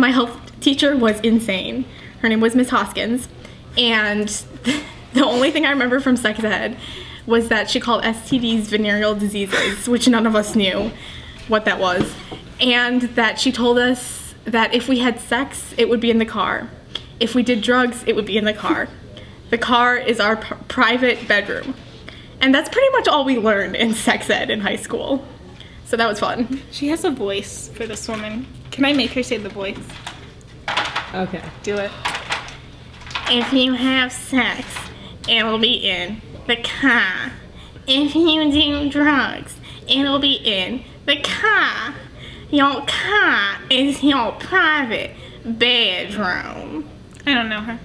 my health teacher was insane. Her name was Miss Hoskins, and the only thing I remember from sex ed was that she called STDs venereal diseases, which none of us knew what that was, and that she told us that if we had sex, it would be in the car. If we did drugs, it would be in the car. The car is our private bedroom. And that's pretty much all we learned in sex ed in high school. So that was fun. She has a voice for this woman. Can I make her say the voice? Okay. Do it. If you have sex, it'll be in the car. If you do drugs, it'll be in the car. Your car is your private bedroom. I don't know her.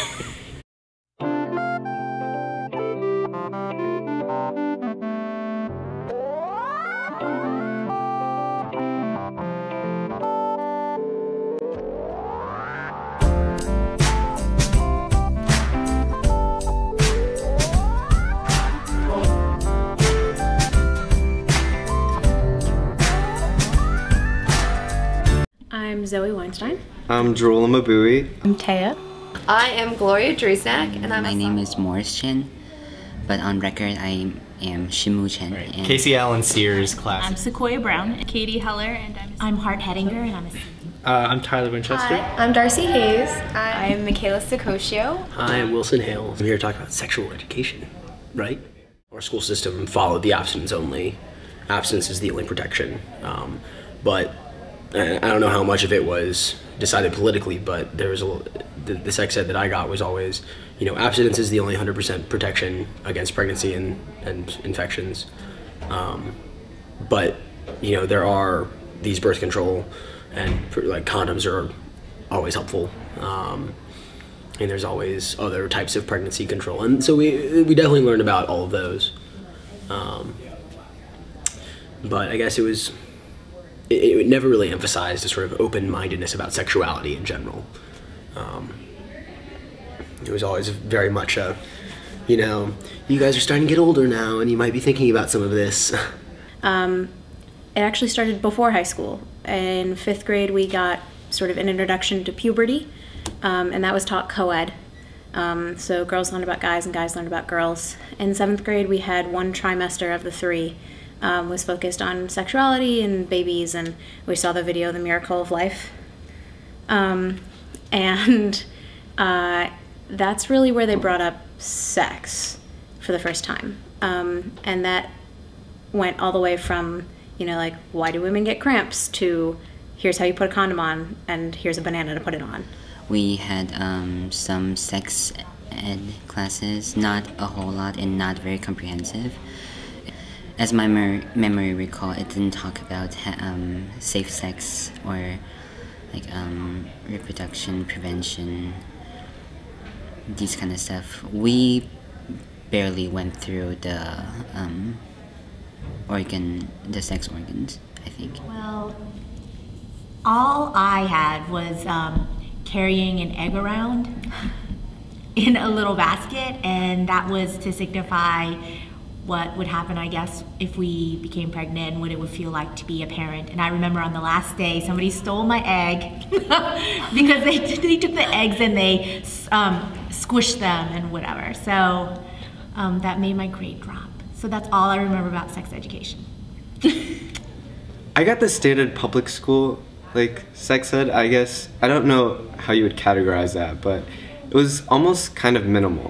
I'm Zoe Weinstein. I'm Drool Mabui. I'm Taya. I am Gloria Dresnak, and My name is Morris Chen, but on record I am Shimu Chen. Right. Casey Allen Sears class. I'm Sequoia Brown. Katie Heller, and I'm Hart Hettinger, and I'm a I'm Tyler Winchester. Hi, I'm Darcy Hayes. I'm Michaela Sicosio. Hi, I'm Wilson Hales. I'm here to talk about sexual education, right? Our school system followed the abstinence only. Abstinence is the only protection. But I don't know how much of it was decided politically, but there was the sex ed that I got was always, you know, abstinence is the only 100% protection against pregnancy and infections. But, you know, there are these birth control and like condoms are always helpful. And there's always other types of pregnancy control. And so we definitely learned about all of those. But I guess it never really emphasized a sort of open-mindedness about sexuality in general. It was always very much a, you know, you guys are starting to get older now and you might be thinking about some of this. It actually started before high school. In 5th grade we got sort of an introduction to puberty, and that was taught co-ed. So girls learned about guys and guys learned about girls. In 7th grade we had one trimester of the 3 was focused on sexuality and babies, and we saw the video The Miracle of Life. That's really where they brought up sex for the first time. And that went all the way from, you know, like, why do women get cramps, to here's how you put a condom on and here's a banana to put it on. We had some sex ed classes, not a whole lot and not very comprehensive. As my memory recall, it didn't talk about safe sex or like reproduction prevention, these kind of stuff. We barely went through the sex organs, I think. Well, all I had was carrying an egg around in a little basket, and that was to signify what would happen, I guess, if we became pregnant and what it would feel like to be a parent. And I remember on the last day, somebody stole my egg because they took the eggs and they squished them and whatever. So that made my grade drop. So that's all I remember about sex education. I got the standard public school, like, sex ed, I guess. I don't know how you would categorize that, but it was almost kind of minimal.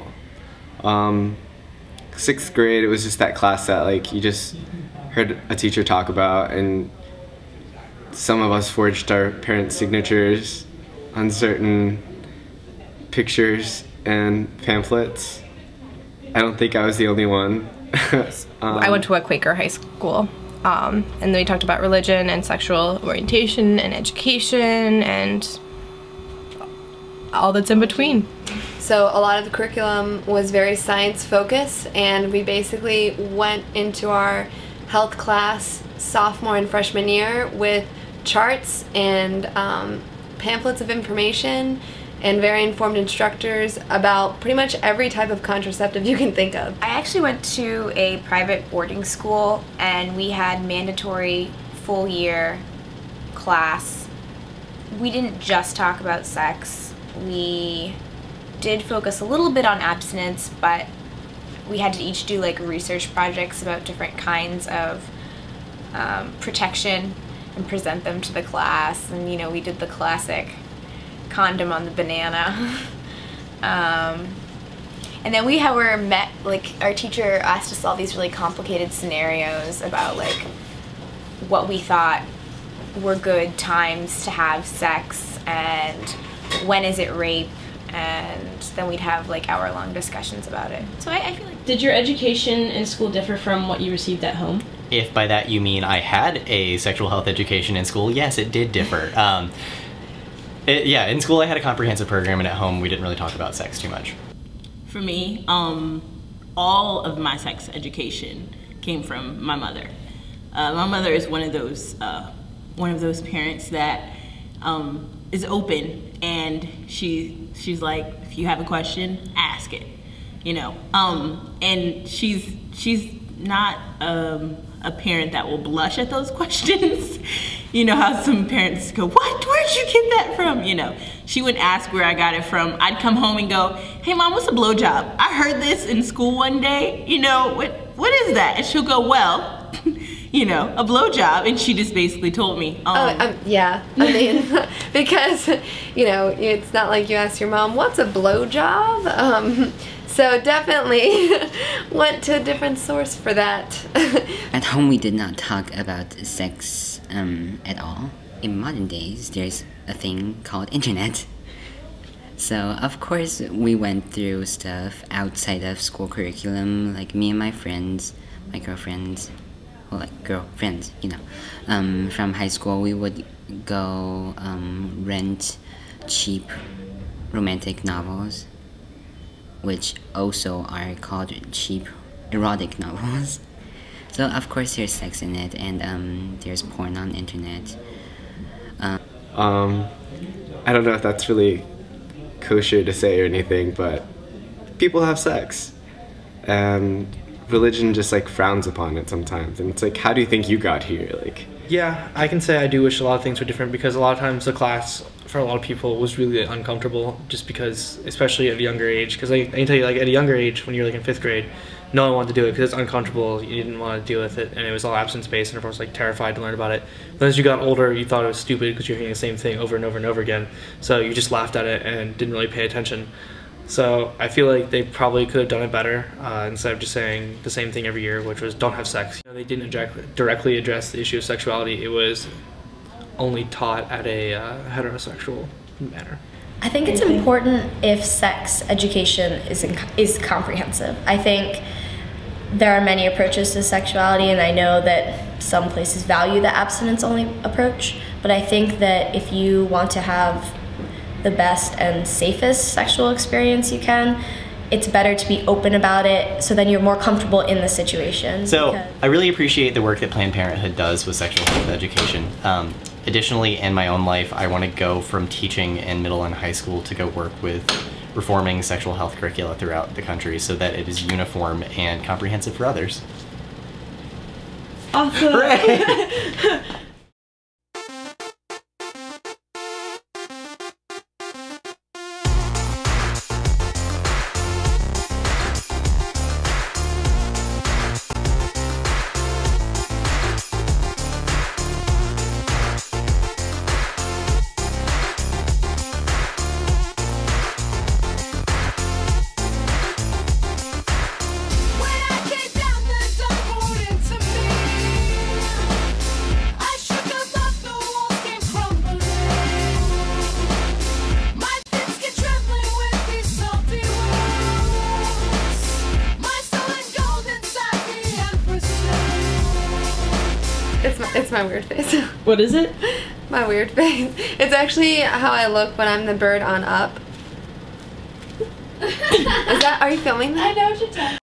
6th grade, it was just that class that, like, you just heard a teacher talk about, and some of us forged our parents' signatures on certain pictures and pamphlets. I don't think I was the only one. I went to a Quaker high school, and they talked about religion and sexual orientation and education and all that's in between. So a lot of the curriculum was very science focused, and we basically went into our health class sophomore and freshman year with charts and pamphlets of information and very informed instructors about pretty much every type of contraceptive you can think of. I actually went to a private boarding school, and we had mandatory full year class we didn't just talk about sex. We did focus a little bit on abstinence, but we had to each do like research projects about different kinds of protection and present them to the class. And you know, we did the classic condom on the banana. And then we were met, like our teacher asked us all these really complicated scenarios about like what we thought were good times to have sex and when is it rape, and then we'd have like hour-long discussions about it. So I feel like... Did your education in school differ from what you received at home? If by that you mean I had a sexual health education in school, yes, it did differ. Yeah, in school I had a comprehensive program, and at home we didn't really talk about sex too much. For me, all of my sex education came from my mother. My mother is one of those parents that is open, and she's like, if you have a question, ask it, you know. And she's not a parent that will blush at those questions. You know how some parents go, what? Where'd you get that from? You know, she would ask where I got it from. I'd come home and go, hey mom, what's a blowjob? I heard this in school one day, you know, what is that? And she'll go, well, you know, a blowjob. And she just basically told me. Yeah, I mean, because, you know, it's not like you ask your mom, what's a blowjob? So definitely went to a different source for that. At home, we did not talk about sex at all. In modern days, there's a thing called internet. So, of course, we went through stuff outside of school curriculum, like me and my friends, my girlfriends, well, like girlfriends, you know. From high school, we would go rent cheap romantic novels, which also are called cheap erotic novels. So of course there's sex in it, and there's porn on the internet. I don't know if that's really kosher to say or anything, but people have sex, and religion just like frowns upon it sometimes. And it's like, how do you think you got here? Like, Yeah, I can say I do wish a lot of things were different, because a lot of times the class for a lot of people was really uncomfortable, just because, especially at a younger age, because I can tell you, like, at a younger age, when you're like in 5th grade, no one wanted to do it because it's uncomfortable. You didn't want to deal with it, and it was all absence-based, and everyone was like terrified to learn about it. But as you got older, you thought it was stupid because you're hearing the same thing over and over and over again, so you just laughed at it and didn't really pay attention. So I feel like they probably could have done it better, instead of just saying the same thing every year, which was don't have sex. You know, they didn't directly address the issue of sexuality. It was only taught at a heterosexual manner. I think it's important if sex education is comprehensive. I think there are many approaches to sexuality, and I know that some places value the abstinence-only approach, but I think that if you want to have the best and safest sexual experience you can, it's better to be open about it, so then you're more comfortable in the situation. So I really appreciate the work that Planned Parenthood does with sexual health education. Additionally, in my own life, I want to go from teaching in middle and high school to go work with reforming sexual health curricula throughout the country so that it is uniform and comprehensive for others. Awesome! Hooray! It's my weird face. What is it? My weird face. It's actually how I look when I'm the bird on Up. Are you filming that? I know what you're talking about.